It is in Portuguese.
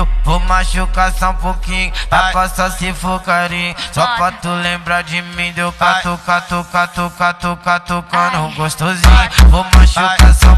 fudeu. Vou machucar só um pouquinho, pra só se for carinho. Só pra tu lembrar de mim, deu catucando gostosinho. Vou machucar só